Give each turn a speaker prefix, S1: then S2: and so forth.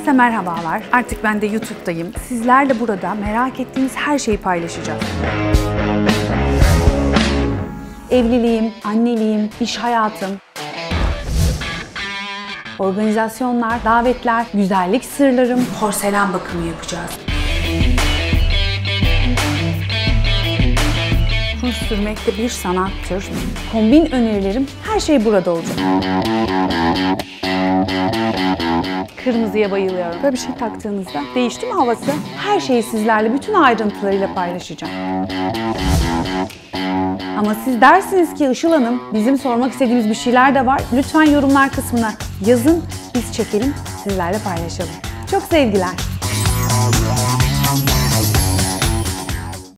S1: Herkese merhabalar. Artık ben de YouTube'dayım. Sizlerle burada merak ettiğiniz her şeyi paylaşacağım. Evliliğim, anneliğim, iş hayatım, organizasyonlar, davetler, güzellik sırlarım, porselen bakımı yapacağız. Ruj sürmek de bir sanattır. Kombin önerilerim, her şey burada olacak. Kırmızıya bayılıyorum. Böyle bir şey taktığınızda değişti mi havası? Her şeyi sizlerle bütün ayrıntılarıyla paylaşacağım. Ama siz dersiniz ki Işıl Hanım, bizim sormak istediğimiz bir şeyler de var. Lütfen yorumlar kısmına yazın, biz çekelim, sizlerle paylaşalım. Çok sevgiler.